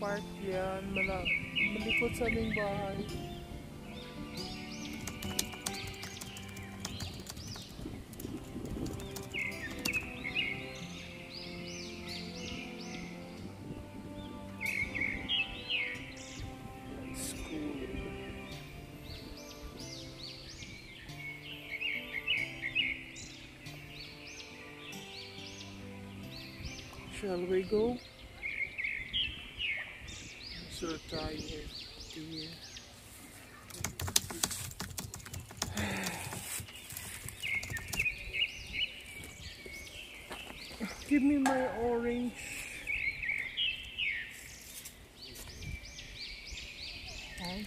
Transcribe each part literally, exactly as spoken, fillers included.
park yan. Mala malikot sa aming bahay. Shall we go? I'm so tired, dear. Give me my orange. Huh?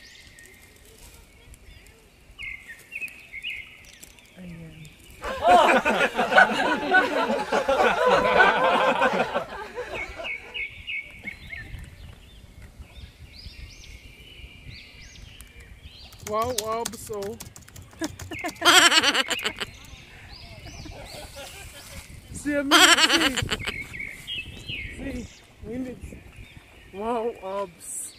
Ayan. Wow, wow, so. See, I mean, see, see, minutes. Wow, abs.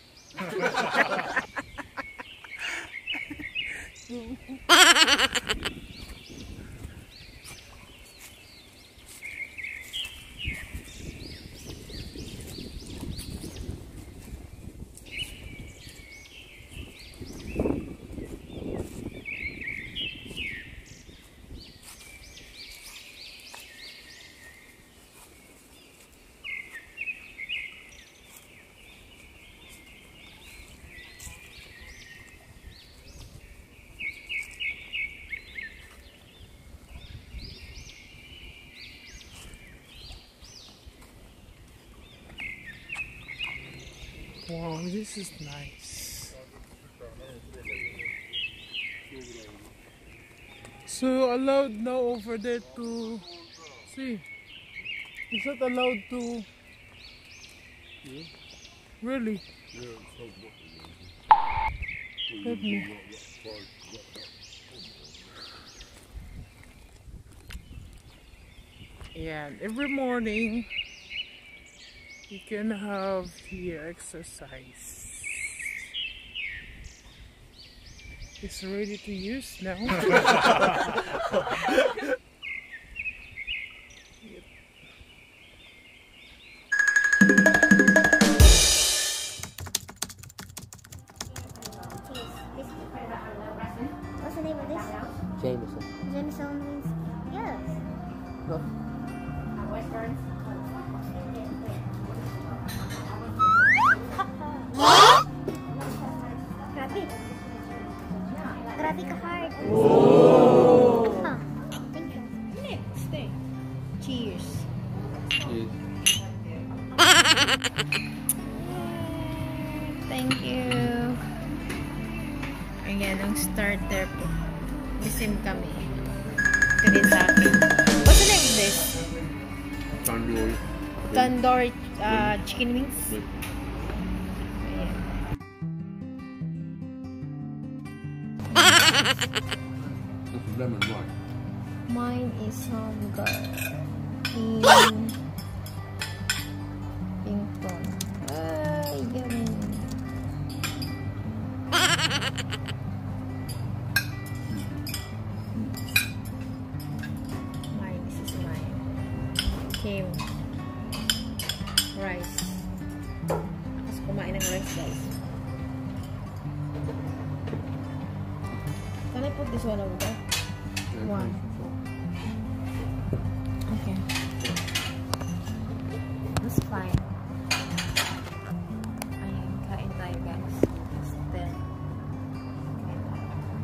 Wow, this is nice. So allowed now over there to see. Is that allowed to? Yeah. Really? Yeah. Let me. Yeah, every morning you can have here exercise. It's ready to use now. What's the name of this? Jameson. Jameson means yes. No. Westerns. Grabe. Grabe ka hard. Oh. Huh. Thank you. Stay. Cheers. Cheers. Thank you. Ayan, ang starter po. Bisim kami. Kaya sa akin. What's the name of this? Tandoori. Tandoori uh, chicken wings? Wait. Ayan. That's lemon right. Mine is hunger. In Pington. Ay, yummy. Mine, this is mine. Kim. Rice. Tapos kumain ng rice, guys. Can I put this one over there? One. Okay. That's fine. Ayan, kain tayo, guys. Then, kain tayo.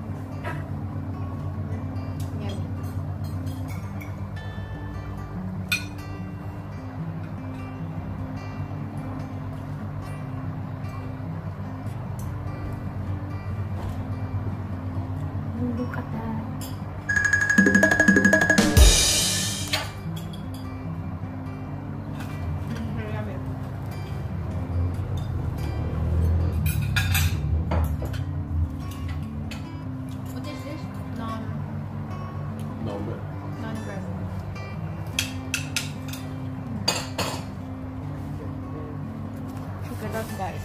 Yummy. Look at that. What is this? Non No, but non bread. Sarap guys.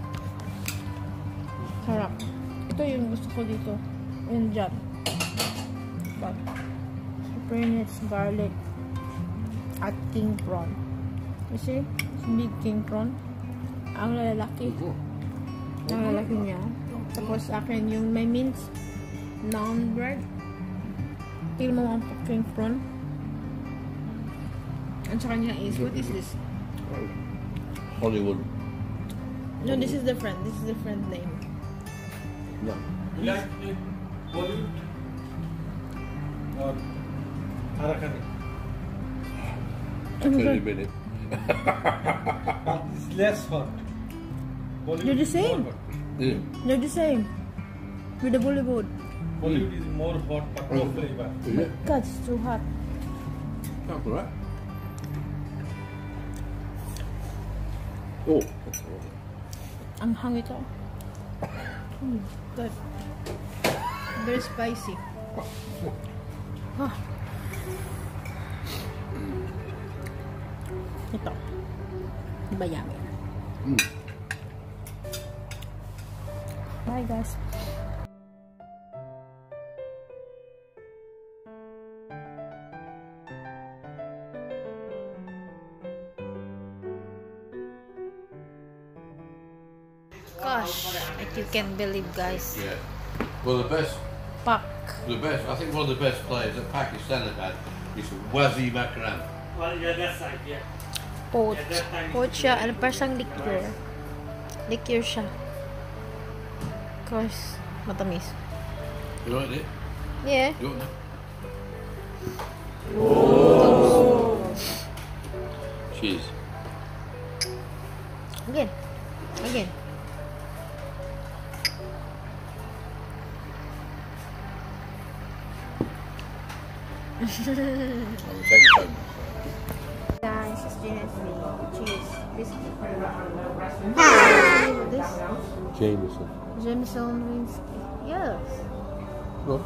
Sarap. Ito yung gusto ko dito. Yung jam. But, Spinach, garlic, at king prawn. You see? It's big king prawn. Ang lalaki. Ang lalaki niya. Tapos akin yung may mince. Naan bread. Tingnan mo ang king prawn. Ang sa kanya is, what is this? Hollywood. No, this is different. This is different name. No. You like it Bollywood or Arakan? Very minute. It's less hot. Bollywood They're the is same. more hot. Yeah. They're the same. With the Bollywood. Bollywood is more hot, but no flavor. Is it? God, it's too hot. That's all right. Oh. Ang hang ito. Mm, good. Very spicy. Ah. Ito. Diba yummy? Mm. Bye guys. Gosh, like you can't believe guys. Yeah. Well, the best, Pak. the best. I think one of the best players that Pakistan have had is Wasim Akram. Well, yeah, that side, yeah. Poach. Poach siya. Ano pa siyang liqueur. Liqueur siya. Cause, matamis. You like it? Yeah. You want that? Cheers. Again. Again. I will take it home. Guys, it's Genevieve. Cheese. Biscuit. This Jameson. Jameson whiskey. Yes. Good.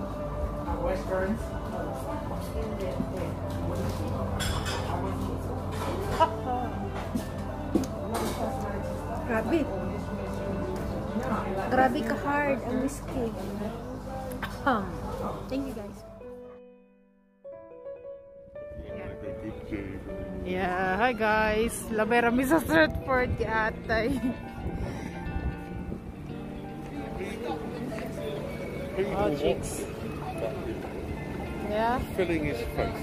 Grabe. Grabe ka hard ang whiskey. Um, thank you guys. Yeah, hi guys. Labay rami sa Stratford kay Atay. Oh, chicks. Yeah. Filling his face.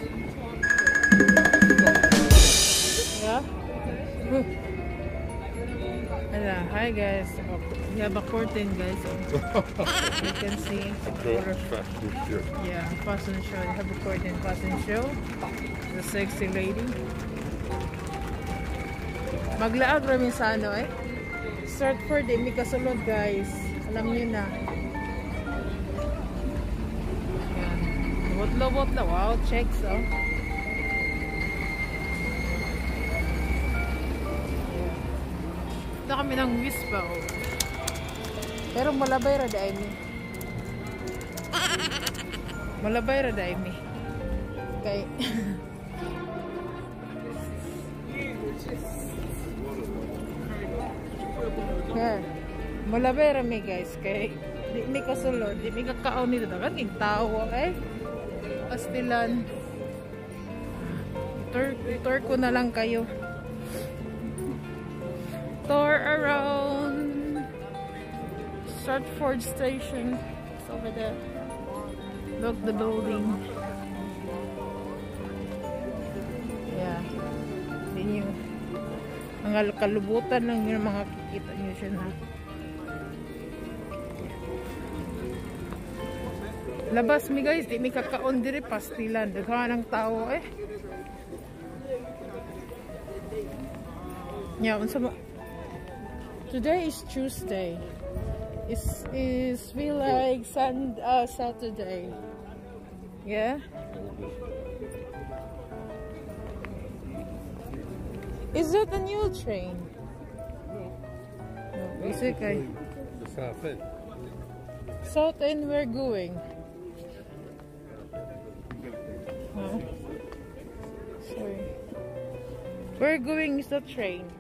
Yeah. Hello. Hi guys. Oh, we have a curtain guys. You can see. Yeah, fashion show. They have a curtain fashion show. The sexy lady. Maglaag rami sa ano eh. Stratford eh. May kasulod guys. Alam niyo na. Botlo-botlo. Wow, checks oh. Ito kami ng Wispa oh. Pero malabay ra daay mi. Malabay ra daay mi. Okay. Yeah. Malabay ra mi guys kay di mi kasulod, di mi kakaon nito dagan king tawo eh. Pastilan. Tour, tour ko na lang kayo. Tour around Stratford Station. It's over there. Look the building. Yeah. Hindi nyo. Mga kalubutan lang yung mga kikita nyo siya na. Labas mi guys, di mi kakaon diri pastilan. Daghan ng tao eh. Yeah, unsa ba? Today is Tuesday. It's is feel like Sun uh, Saturday. Yeah. Is it a new train? No, basically. The South End. South End we're going. Huh? Sorry. We're going is the train.